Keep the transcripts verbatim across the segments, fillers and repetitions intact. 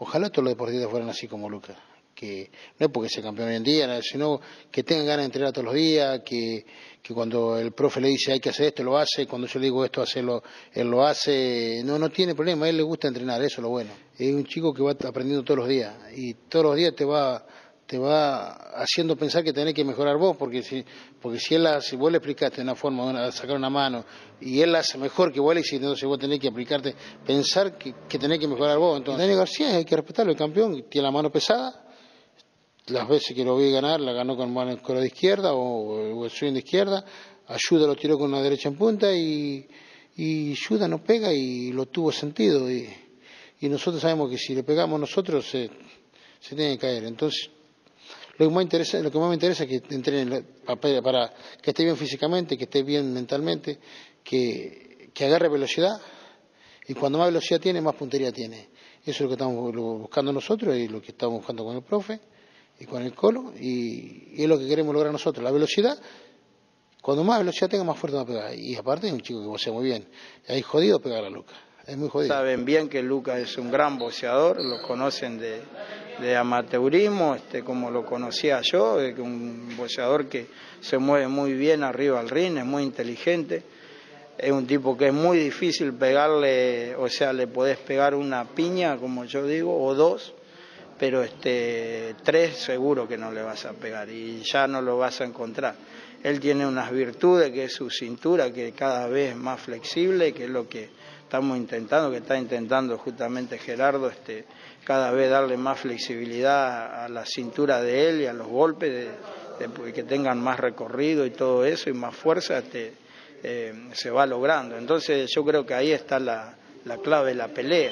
Ojalá todos los deportistas fueran así como Lucas, que no es porque sea campeón hoy en día, sino que tengan ganas de entrenar todos los días, que, que cuando el profe le dice hay que hacer esto, lo hace, cuando yo le digo esto, hacerlo, él lo hace, no, no tiene problema, a él le gusta entrenar, eso es lo bueno. Es un chico que va aprendiendo todos los días, y todos los días te va te va haciendo pensar que tenés que mejorar vos, porque si, porque si él hace, si vos le explicaste de una forma, una, sacar una mano, y él la hace mejor que vos le hiciste, entonces vos tenés que aplicarte, pensar que, que tenés que mejorar vos. Entonces, Daniel García hay que respetarlo, el campeón, tiene la mano pesada, las veces que lo vi ganar, la ganó con mano con la de izquierda, o, o el swing de izquierda, Ayuda lo tiró con una derecha en punta, y, y Ayuda no pega, y lo tuvo sentido, y, y nosotros sabemos que si le pegamos nosotros, se, se tiene que caer. Entonces, Lo que, más interesa, lo que más me interesa es que entrene para, para que esté bien físicamente, que esté bien mentalmente, que, que agarre velocidad, y cuando más velocidad tiene, más puntería tiene. Eso es lo que estamos buscando nosotros y lo que estamos buscando con el profe y con el Colo, y, y es lo que queremos lograr nosotros. La velocidad, cuando más velocidad tenga, más fuerte va a pegar. Y aparte es un chico que boxea muy bien. Es jodido pegar a Lucas, es muy jodido. Saben bien que Lucas es un gran boxeador, lo conocen de, de amateurismo, este, como lo conocía yo, un boxeador que se mueve muy bien arriba al ring, es muy inteligente, es un tipo que es muy difícil pegarle, o sea, le podés pegar una piña, como yo digo, o dos, pero este, tres seguro que no le vas a pegar y ya no lo vas a encontrar. Él tiene unas virtudes, que es su cintura, que cada vez es más flexible, que es lo que estamos intentando, que está intentando justamente Gerardo, este, cada vez darle más flexibilidad a la cintura de él y a los golpes, de, de, que tengan más recorrido y todo eso, y más fuerza, este, eh, se va logrando. Entonces yo creo que ahí está la, la clave de la pelea.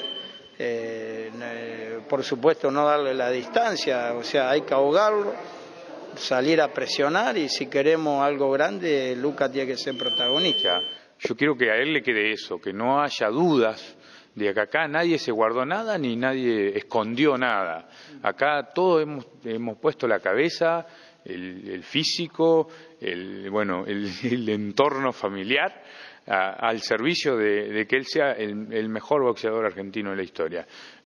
Eh, eh, por supuesto no darle la distancia, o sea, hay que ahogarlo, salir a presionar, y si queremos algo grande, Lucas tiene que ser protagonista. Yo quiero que a él le quede eso, que no haya dudas de que acá nadie se guardó nada ni nadie escondió nada. Acá todos hemos, hemos puesto la cabeza, el, el físico, el, bueno, el, el entorno familiar a, al servicio de, de que él sea el, el mejor boxeador argentino de la historia.